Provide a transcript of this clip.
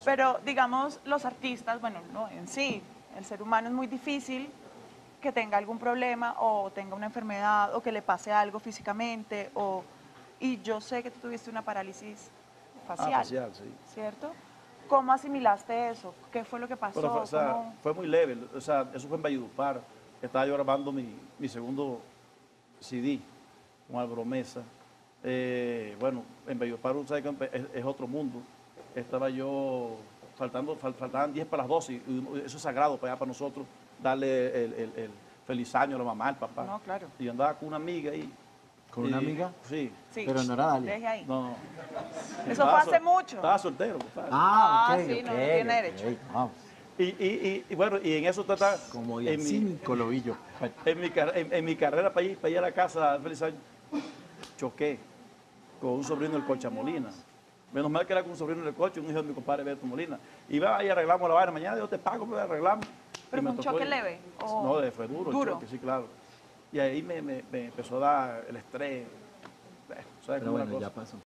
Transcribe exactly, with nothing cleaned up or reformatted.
Pero, digamos, los artistas, bueno, no, en sí, el ser humano es muy difícil que tenga algún problema o tenga una enfermedad o que le pase algo físicamente o... Y yo sé que tú tuviste una parálisis Ah, facial, facial, sí. ¿cierto? ¿Cómo asimilaste eso? ¿Qué fue lo que Pero, fue, pasó? o sea, ¿Cómo... fue muy leve. O sea, eso fue en Valledupar. Estaba yo grabando mi, mi segundo C D con Álvaro Mesa. Eh, bueno, en Valledupar, ¿sabes? Es, es otro mundo. Estaba yo faltando, fal, faltaban diez para las doce y eso es sagrado para allá para nosotros, darle el, el, el feliz año a la mamá, al papá. No, claro. Y yo andaba con una amiga ahí. ¿Con y, una amiga? Sí. Sí, Pero no era Dalia. deje ahí. No, no. Eso Estaba fue hace sol- mucho. Estaba soltero, compadre. Ah, Ah, ok, sí, ok, no, no tiene ok, derecho. vamos. Y, y, y, y bueno, y en eso está Como en día mi, cinco lo vi yo. en mi, car- en, en mi carrera para ir, para ir a la casa, feliz año, choqué con un sobrino del Cocha Molina. Menos mal que era con un sobrino del Cocha, un hijo de mi compadre Beto Molina. Y va y arreglamos la vaina, mañana yo te pago, pues arreglamos. ¿Pero Y me fue un tocó choque ir. leve? o No, de- fue duro, el duro? choque, sí, claro. Y ahí me, me, me empezó a dar el estrés. Eh, ¿sabes Pero cómo es la bueno, cosa? ya pasó.